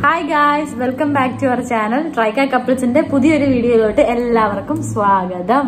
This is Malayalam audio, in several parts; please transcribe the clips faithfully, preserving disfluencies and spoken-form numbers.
Hi guys, welcome back to our channel. TRIKA couples inde pudhiyoru video ilotte ellavarkkum swagatham.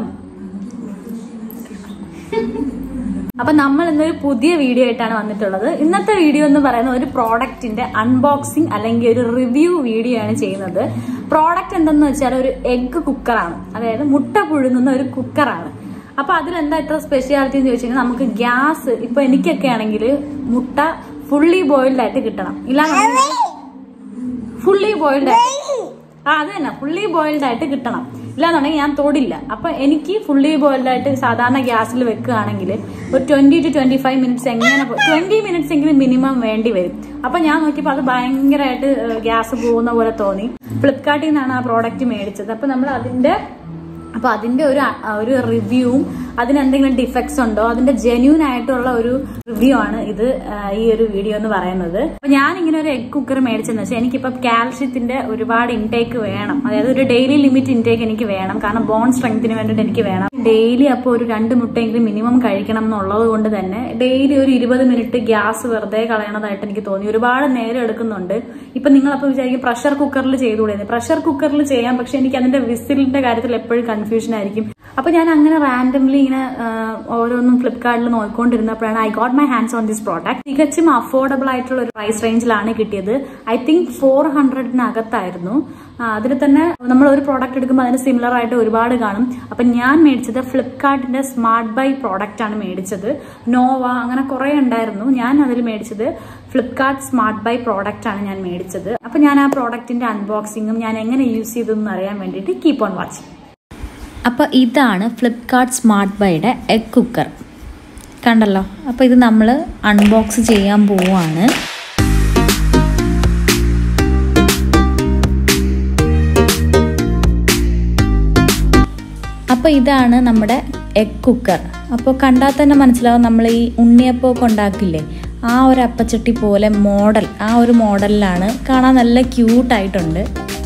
അപ്പോൾ നമ്മൾ ഇന്നൊരു പുതിയ വീഡിയോ ആയിട്ടാണ് വന്നിട്ടുള്ളത്. ഇന്നത്തെ വീഡിയോ എന്ന് പറയുന്നത് ഒരു പ്രോഡക്റ്റിന്റെ അൺബോക്സിംഗ് അല്ലെങ്കിൽ ഒരു റിവ്യൂ വീഡിയോ ആണ് ചെയ്യുന്നത്. പ്രോഡക്റ്റ് എന്തെന്ന് വെച്ചാൽ ഒരു എഗ് കുക്കറാണ്, അതായത് മുട്ട പുഴുങ്ങുന്ന ഒരു കുക്കറാണ്. അപ്പൊ അതിലെന്താ ഇത്ര സ്പെഷ്യാലിറ്റി എന്ന് ചോദിച്ചു കഴിഞ്ഞാൽ നമുക്ക് ഗ്യാസ് ഇപ്പൊ എനിക്കൊക്കെ ആണെങ്കിൽ മുട്ട ഫുള്ളി ബോയിൽഡ് ആയിട്ട് കിട്ടണം. ഇല്ലാന്ന് ഫുള്ളി ബോയിൽഡ് ആയിട്ട് ആ അത് തന്നെ ഫുള്ളി ബോയിൽഡ് ആയിട്ട് കിട്ടണം. ഇല്ലാന്നുണ്ടെങ്കിൽ ഞാൻ തൊടില്ല. അപ്പൊ എനിക്ക് ഫുള്ളി ബോയിൽഡ് ആയിട്ട് സാധാരണ ഗ്യാസിൽ വെക്കുകയാണെങ്കിൽ ഒരു twenty two twenty five minutes എങ്ങനെ ട്വന്റി മിനിറ്റ്സ് എങ്കിലും മിനിമം വേണ്ടി വരും. അപ്പൊ ഞാൻ നോക്കിയപ്പോൾ അത് ഭയങ്കരമായിട്ട് ഗ്യാസ് പോകുന്ന പോലെ തോന്നി. ഫ്ലിപ്കാർട്ടിൽ നിന്നാണ് ആ പ്രോഡക്റ്റ് മേടിച്ചത്. അപ്പൊ നമ്മൾ അതിന്റെ അപ്പൊ അതിന്റെ ഒരു ഒരു റിവ്യൂവും അതിനെന്തെങ്കിലും ഡിഫക്ട്സ് ഉണ്ടോ അതിന്റെ ജെന്യൂൻ ആയിട്ടുള്ള ഒരു റിവ്യൂ ആണ് ഇത് ഈ ഒരു വീഡിയോ എന്ന് പറയുന്നത്. അപ്പൊ ഞാൻ ഇങ്ങനെ ഒരു എഗ് കുക്കർ മേടിച്ചെന്ന് വെച്ചാൽ എനിക്കിപ്പോ കാൽഷ്യത്തിന്റെ ഒരുപാട് ഇൻടേക്ക് വേണം, അതായത് ഒരു ഡെയിലി ലിമിറ്റ് ഇൻടേക്ക് എനിക്ക് വേണം. കാരണം ബോൺ സ്ട്രെങ്ത്തിന് വേണ്ടിയിട്ട് എനിക്ക് വേണം. ഡെയിലി അപ്പോൾ ഒരു രണ്ട് മുട്ടയെങ്കിലും മിനിമം കഴിക്കണം എന്നുള്ളത് കൊണ്ട് തന്നെ ഡെയിലി ഒരു ഇരുപത് മിനിറ്റ് ഗ്യാസ് വെറുതെ കളയണതായിട്ട് എനിക്ക് തോന്നി. ഒരുപാട് നേരം എടുക്കുന്നുണ്ട്. ഇപ്പൊ നിങ്ങളപ്പോ വിചാരിക്കും പ്രഷർ കുക്കറിൽ ചെയ്തുകൂടെ. പ്രഷർ കുക്കറിൽ ചെയ്യാം, പക്ഷെ എനിക്ക് അതിന്റെ വിസിലിന്റെ കാര്യത്തിൽ എപ്പോഴും കൺഫ്യൂഷൻ ആയിരിക്കും. അപ്പൊ ഞാൻ അങ്ങനെ റാൻഡംലി ഇങ്ങനെ ഓരോന്നും ഫ്ലിപ്കാർട്ടിൽ നോക്കിക്കൊണ്ടിരുന്നപ്പോഴാണ് I got my hands on this product. തികച്ചും അഫോർഡബിൾ ആയിട്ടുള്ള ഒരു പ്രൈസ് റേഞ്ചിലാണ് കിട്ടിയത്. ഐ തിങ്ക് ഫോർ ഹൺഡ്രഡിനകത്തായിരുന്നു. അതിൽ തന്നെ നമ്മൾ ഒരു പ്രോഡക്റ്റ് എടുക്കുമ്പോൾ അതിന് സിമിലർ ആയിട്ട് ഒരുപാട് കാണും. അപ്പൊ ഞാൻ മേടിച്ചത് ഫ്ലിപ്കാർട്ടിന്റെ സ്മാർട്ട് ബൈ പ്രോഡക്റ്റ് ആണ് മേടിച്ചത്. നോവ അങ്ങനെ കുറെ ഉണ്ടായിരുന്നു. ഞാൻ അതിൽ മേടിച്ചത് ഫ്ലിപ്കാർട്ട് സ്മാർട്ട് ബൈ പ്രോഡക്റ്റ് ആണ് ഞാൻ മേടിച്ചത്. അപ്പൊ ഞാൻ ആ പ്രോഡക്റ്റിന്റെ അൺബോക്സിംഗും ഞാൻ എങ്ങനെ യൂസ് ചെയ്തെന്ന് അറിയാൻ വേണ്ടിയിട്ട് കീപ്പ് ഓൺ വാച്ചിങ്. അപ്പോൾ ഇതാണ് ഫ്ലിപ്കാർട്ട് സ്മാർട്ട് ബൈയുടെ എഗ് കുക്കർ, കണ്ടല്ലോ. അപ്പോൾ ഇത് നമ്മൾ അൺബോക്സ് ചെയ്യാൻ പോവുകയാണ്. അപ്പോൾ ഇതാണ് നമ്മുടെ എഗ് കുക്കർ. അപ്പോൾ കണ്ടാൽ തന്നെ മനസ്സിലാവും നമ്മൾ ഈ ഉണ്ണിയപ്പമൊക്കെ ഉണ്ടാക്കില്ലേ ആ ഒരു അപ്പച്ചട്ടി പോലെ മോഡൽ, ആ ഒരു മോഡലിലാണ്. കാണാൻ നല്ല ക്യൂട്ടായിട്ടുണ്ട്.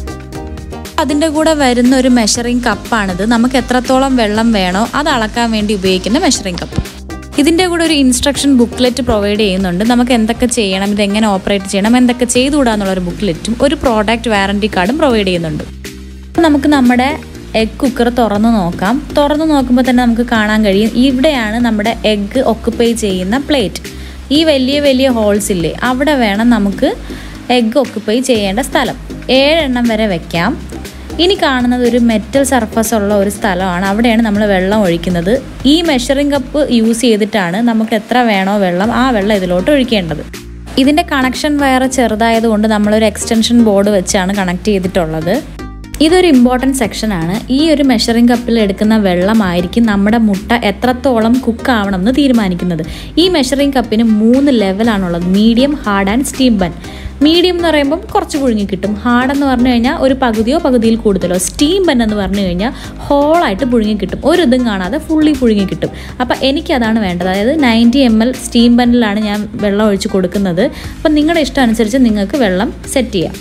അതിൻ്റെ കൂടെ വരുന്ന ഒരു മെഷറിംഗ് കപ്പാണിത്. നമുക്ക് എത്രത്തോളം വെള്ളം വേണോ അത് അളക്കാൻ വേണ്ടി ഉപയോഗിക്കുന്ന മെഷറിംഗ് കപ്പ്. ഇതിൻ്റെ കൂടെ ഒരു ഇൻസ്ട്രക്ഷൻ ബുക്ക്ലെറ്റ് പ്രൊവൈഡ് ചെയ്യുന്നുണ്ട്. നമുക്ക് എന്തൊക്കെ ചെയ്യണം, ഇതെങ്ങനെ ഓപ്പറേറ്റ് ചെയ്യണം, എന്തൊക്കെ ചെയ്തുകൂടാന്നുള്ളൊരു ബുക്ക്ലെറ്റും ഒരു പ്രോഡക്റ്റ് വാറണ്ടി കാർഡും പ്രൊവൈഡ് ചെയ്യുന്നുണ്ട്. നമുക്ക് നമ്മുടെ എഗ് കുക്കർ തുറന്നു നോക്കാം. തുറന്നു നോക്കുമ്പോൾ തന്നെ നമുക്ക് കാണാൻ കഴിയും ഇവിടെയാണ് നമ്മുടെ എഗ്ഗ് ഒക്കുപ്പൈ ചെയ്യുന്ന പ്ലേറ്റ്. ഈ വലിയ വലിയ ഹോൾസ് ഇല്ലേ അവിടെ വേണം നമുക്ക് എഗ്ഗ് ഒക്കുപ്പൈ ചെയ്യേണ്ട സ്ഥലം. ഏഴെണ്ണം വരെ വെക്കാം. ഇനി കാണുന്നത് ഒരു മെറ്റൽ സർഫസ് ഉള്ള ഒരു സ്ഥലമാണ്. അവിടെയാണ് നമ്മൾ വെള്ളം ഒഴിക്കുന്നത്. ഈ മെഷറിംഗ് കപ്പ് യൂസ് ചെയ്തിട്ടാണ് നമുക്ക് എത്ര വേണോ വെള്ളം ആ വെള്ളം ഇതിലോട്ട് ഒഴിക്കേണ്ടത്. ഇതിൻ്റെ കണക്ഷൻ വയർ ചെറുതായതുകൊണ്ട് നമ്മളൊരു എക്സ്റ്റൻഷൻ ബോർഡ് വെച്ചാണ് കണക്ട് ചെയ്തിട്ടുള്ളത്. ഇതൊരു ഇമ്പോർട്ടൻറ്റ് സെക്ഷനാണ്. ഈ ഒരു മെഷറിംഗ് കപ്പിൽ എടുക്കുന്ന വെള്ളമായിരിക്കും നമ്മുടെ മുട്ട എത്രത്തോളം കുക്ക് ആവണം എന്ന് തീരുമാനിക്കുന്നത്. ഈ മെഷറിംഗ് കപ്പിന് മൂന്ന് ലെവലാണുള്ളത്: medium, hard and steam bun. Medium എന്ന് പറയുമ്പം കുറച്ച് പുഴുങ്ങി കിട്ടും. ഹാർഡ് എന്ന് പറഞ്ഞു കഴിഞ്ഞാൽ ഒരു പകുതിയോ പകുതിയിൽ കൂടുതലോ. സ്റ്റീം ബൺ എന്ന് പറഞ്ഞു കഴിഞ്ഞാൽ ഹോളായിട്ട് പുഴുങ്ങി കിട്ടും, ഒരു ഇതും കാണാതെ ഫുള്ളി പുഴുങ്ങി കിട്ടും. അപ്പം എനിക്കതാണ് വേണ്ടത്. അതായത് നയൻറ്റി എം എൽ സ്റ്റീം ബണ്ണിലാണ് ഞാൻ വെള്ളം ഒഴിച്ച് കൊടുക്കുന്നത്. അപ്പം നിങ്ങളുടെ ഇഷ്ടം അനുസരിച്ച് നിങ്ങൾക്ക് വെള്ളം സെറ്റ് ചെയ്യാം.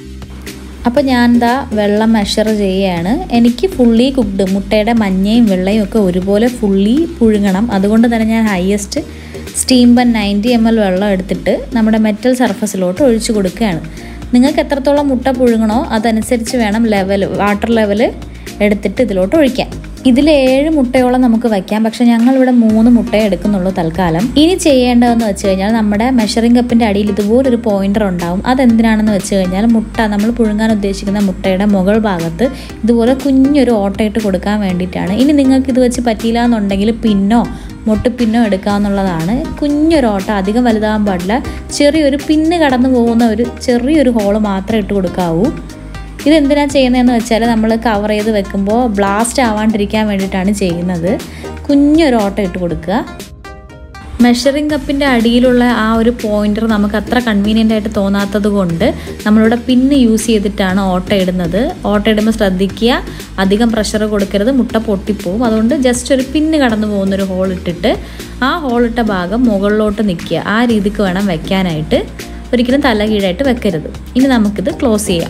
അപ്പോൾ ഞാൻ എന്താ വെള്ളം മെഷർ ചെയ്യുകയാണ്. എനിക്ക് ഫുള്ളി കുക്ക്ഡ്, മുട്ടയുടെ മഞ്ഞയും വെള്ളയും ഒക്കെ ഒരുപോലെ ഫുള്ളി പുഴുങ്ങണം. അതുകൊണ്ട് തന്നെ ഞാൻ highest steam bun ninety M L വെള്ളം എടുത്തിട്ട് നമ്മുടെ മെറ്റൽ സർഫസിലോട്ട് ഒഴിച്ചു കൊടുക്കുകയാണ്. നിങ്ങൾക്ക് എത്രത്തോളം മുട്ട പുഴുങ്ങണോ അതനുസരിച്ച് വേണം ലെവൽ വാട്ടർ ലെവൽ എടുത്തിട്ട് ഇതിലോട്ട് ഒഴിക്കാൻ. ഇതിൽ ഏഴ് മുട്ടയോളം നമുക്ക് വയ്ക്കാം, പക്ഷെ ഞങ്ങളിവിടെ മൂന്ന് മുട്ടയെ എടുക്കുന്നുള്ളൂ തൽക്കാലം. ഇനി ചെയ്യേണ്ടതെന്ന് വെച്ച് കഴിഞ്ഞാൽ നമ്മുടെ മെഷറിംഗ് കപ്പിൻ്റെ അടിയിൽ ഇതുപോലൊരു പോയിന്റർ ഉണ്ടാവും. അതെന്തിനാണെന്ന് വെച്ച് കഴിഞ്ഞാൽ മുട്ട നമ്മൾ പുഴുങ്ങാൻ ഉദ്ദേശിക്കുന്ന മുട്ടയുടെ മുകൾ ഭാഗത്ത് ഇതുപോലെ കുഞ്ഞൊരു ഓട്ടയിട്ട് കൊടുക്കാൻ വേണ്ടിയിട്ടാണ്. ഇനി നിങ്ങൾക്ക് ഇത് വെച്ച് പറ്റിയില്ല എന്നുണ്ടെങ്കിൽ പിന്നോ മുട്ടുപിന്നോ എടുക്കാവുന്നതാണ്. കുഞ്ഞൊരു ഓട്ട, അധികം വലുതാകാൻ പാടില്ല. ചെറിയൊരു പിന്ന് കടന്നു പോകുന്ന ഒരു ചെറിയൊരു ഹോള് മാത്രമേ ഇട്ട് കൊടുക്കാവൂ. ഇതെന്തിനാണ് ചെയ്യുന്നതെന്ന് വെച്ചാൽ നമ്മൾ കവർ ചെയ്ത് വെക്കുമ്പോൾ ബ്ലാസ്റ്റ് ആവാണ്ടിരിക്കാൻ വേണ്ടിയിട്ടാണ് ചെയ്യുന്നത്. കുഞ്ഞൊരു ഓട്ട ഇട്ട് കൊടുക്കുക. മെഷറിംഗ് കപ്പിൻ്റെ അടിയിലുള്ള ആ ഒരു പോയിന്റർ നമുക്ക് അത്ര കൺവീനിയൻ്റ് ആയിട്ട് തോന്നാത്തത് കൊണ്ട് നമ്മളിവിടെ പിന്ന് യൂസ് ചെയ്തിട്ടാണ് ഓട്ട ഇടുന്നത്. ഓട്ട ഇടുമ്പോൾ ശ്രദ്ധിക്കുക, അധികം പ്രഷർ കൊടുക്കരുത്, മുട്ട പൊട്ടിപ്പോവും. അതുകൊണ്ട് ജസ്റ്റ് ഒരു പിന്ന് കടന്നു പോകുന്നൊരു ഹോൾ ഇട്ടിട്ട് ആ ഹോളിട്ട ഭാഗം മുകളിലോട്ട് നിൽക്കുക. ആ രീതിക്ക് വേണം വെക്കാനായിട്ട്. ഒരിക്കലും തല കീഴായിട്ട് വെക്കരുത്. ഇനി നമുക്കിത് ക്ലോസ് ചെയ്യാം.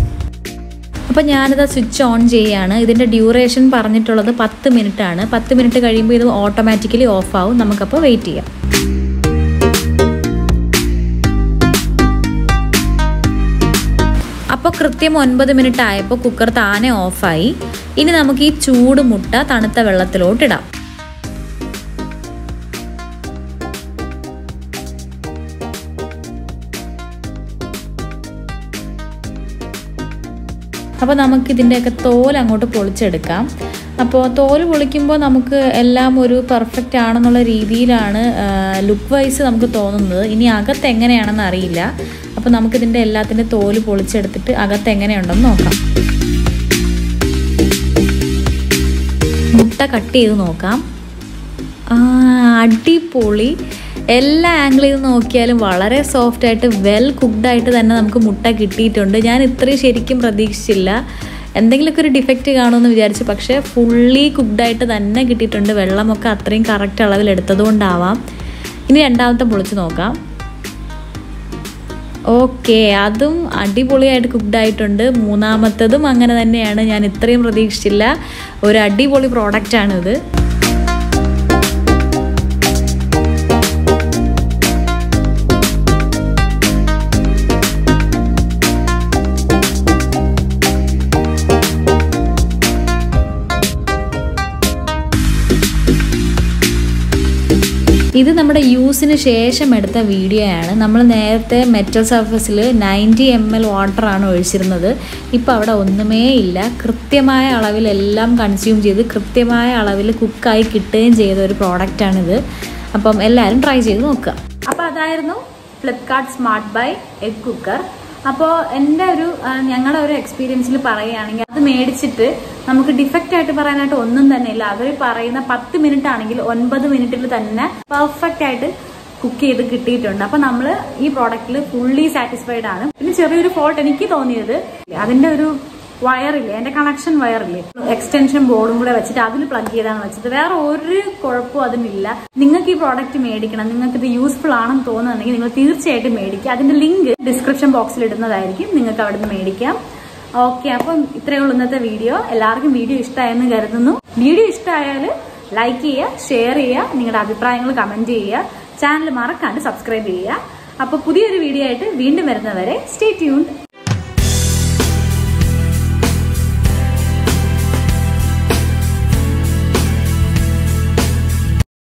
അപ്പോൾ ഞാനിത് സ്വിച്ച് ഓൺ ചെയ്യുകയാണ്. ഇതിൻ്റെ ഡ്യൂറേഷൻ പറഞ്ഞിട്ടുള്ളത് പത്ത് മിനിറ്റ് ആണ്. പത്ത് മിനിറ്റ് കഴിയുമ്പോൾ ഇത് ഓട്ടോമാറ്റിക്കലി ഓഫ് ആവും. നമുക്കപ്പോൾ വെയിറ്റ് ചെയ്യാം. അപ്പോൾ കൃത്യം ഒൻപത് മിനിറ്റ് ആയപ്പോൾ കുക്കർ താനെ ഓഫായി. ഇനി നമുക്ക് ഈ ചൂട് മുട്ട തണുത്ത വെള്ളത്തിലോട്ടിടാം. അപ്പോൾ നമുക്കിതിൻ്റെയൊക്കെ തോൽ അങ്ങോട്ട് പൊളിച്ചെടുക്കാം. അപ്പോൾ തോല് പൊളിക്കുമ്പോൾ നമുക്ക് എല്ലാം ഒരു പെർഫെക്റ്റ് ആണെന്നുള്ള രീതിയിലാണ് ലുക്ക് വൈസ് നമുക്ക് തോന്നുന്നത്. ഇനി അകത്ത് എങ്ങനെയാണെന്ന് അറിയില്ല. അപ്പോൾ നമുക്കിതിൻ്റെ എല്ലാത്തിൻ്റെ തോല് പൊളിച്ചെടുത്തിട്ട് അകത്ത് എങ്ങനെയുണ്ടെന്ന് നോക്കാം. മുട്ട കട്ട് ചെയ്ത് നോക്കാം. അടിപൊളി. എല്ലാ ആംഗിളിൽ നിന്ന് നോക്കിയാലും വളരെ സോഫ്റ്റ് ആയിട്ട് വെൽ കുക്ക്ഡ് ആയിട്ട് തന്നെ നമുക്ക് മുട്ട കിട്ടിയിട്ടുണ്ട്. ഞാൻ ഇത്രയും ശരിക്കും പ്രതീക്ഷിച്ചില്ല. എന്തെങ്കിലുമൊക്കെ ഒരു ഡിഫക്റ്റ് കാണുമെന്ന് വിചാരിച്ചു, പക്ഷേ ഫുള്ളി കുക്ക്ഡായിട്ട് തന്നെ കിട്ടിയിട്ടുണ്ട്. വെള്ളമൊക്കെ അത്രയും കറക്റ്റ് അളവിൽ എടുത്തതുകൊണ്ടാവാം. ഇനി രണ്ടാമത്തെ പൊളിച്ച് നോക്കാം. ഓക്കെ, അതും അടിപൊളിയായിട്ട് കുക്ക്ഡായിട്ടുണ്ട്. മൂന്നാമത്തതും അങ്ങനെ തന്നെയാണ്. ഞാൻ ഇത്രയും പ്രതീക്ഷിച്ചില്ല. ഒരു അടിപൊളി പ്രോഡക്റ്റാണിത്. ഇത് നമ്മുടെ യൂസിന് ശേഷം എടുത്ത വീഡിയോ ആണ്. നമ്മൾ നേരത്തെ മെറ്റൽ സർഫസിൽ നയൻറ്റി എം എൽ വാട്ടറാണ് ഒഴിച്ചിരുന്നത്. ഇപ്പോൾ അവിടെ ഒന്നുമേ ഇല്ല. കൃത്യമായ അളവിലെല്ലാം കൺസ്യൂം ചെയ്ത് കൃത്യമായ അളവിൽ കുക്കായി കിട്ടുകയും ചെയ്ത ഒരു പ്രോഡക്റ്റാണിത്. അപ്പം എല്ലാവരും ട്രൈ ചെയ്ത് നോക്കുക. അപ്പോൾ അതായിരുന്നു Flipkart smart buy egg cooker. അപ്പോൾ എൻ്റെ ഒരു ഞങ്ങളുടെ ഒരു എക്സ്പീരിയൻസിൽ പറയുകയാണെങ്കിൽ അത് മേടിച്ചിട്ട് നമുക്ക് ഡിഫക്റ്റ് ആയിട്ട് പറയാനായിട്ട് ഒന്നും തന്നെ ഇല്ല. അവർ പറയുന്ന പത്ത് മിനിറ്റ് ആണെങ്കിൽ ഒൻപത് മിനിറ്റിൽ തന്നെ പെർഫെക്റ്റ് ആയിട്ട് കുക്ക് ചെയ്ത് കിട്ടിയിട്ടുണ്ട്. അപ്പൊ നമ്മൾ ഈ പ്രോഡക്റ്റിൽ ഫുള്ളി സാറ്റിസ്ഫൈഡ് ആണ്. പിന്നെ ചെറിയൊരു ഫോൾട്ട് എനിക്ക് തോന്നിയത് അതിന്റെ ഒരു വയറില്ലേ, എന്റെ കണക്ഷൻ വയറില്ലേ, എക്സ്റ്റൻഷൻ ബോർഡും കൂടെ വെച്ചിട്ട് അതിൽ പ്ലഗ് ചെയ്താണ് വെച്ചത്. വേറെ ഒരു കുഴപ്പവും അതിനില്ല. നിങ്ങൾക്ക് ഈ പ്രോഡക്റ്റ് മേടിക്കണം, നിങ്ങൾക്ക് ഇത് യൂസ്ഫുൾ ആണെന്ന് തോന്നുന്നുണ്ടെങ്കിൽ നിങ്ങൾ തീർച്ചയായിട്ടും മേടിക്കുക. അതിന്റെ ലിങ്ക് ഡിസ്ക്രിപ്ഷൻ ബോക്സിൽ ഇടുന്നതായിരിക്കും. നിങ്ങൾക്ക് അവിടെ നിന്ന് മേടിക്കാം. ഓക്കെ, അപ്പം ഇത്രയേ ഉള്ളൂ ഇന്നത്തെ വീഡിയോ. എല്ലാവർക്കും വീഡിയോ ഇഷ്ടമായെന്ന് കരുതുന്നു. വീഡിയോ ഇഷ്ടമായാൽ ലൈക്ക് ചെയ്യുക, ഷെയർ ചെയ്യുക, നിങ്ങളുടെ അഭിപ്രായങ്ങൾ കമന്റ് ചെയ്യുക. ചാനൽ മറക്കാണ്ട് സബ്സ്ക്രൈബ് ചെയ്യുക. അപ്പോൾ പുതിയൊരു വീഡിയോ ആയിട്ട് വീണ്ടും വരുന്നവരെ സ്റ്റേ ട്യൂൺഡ്.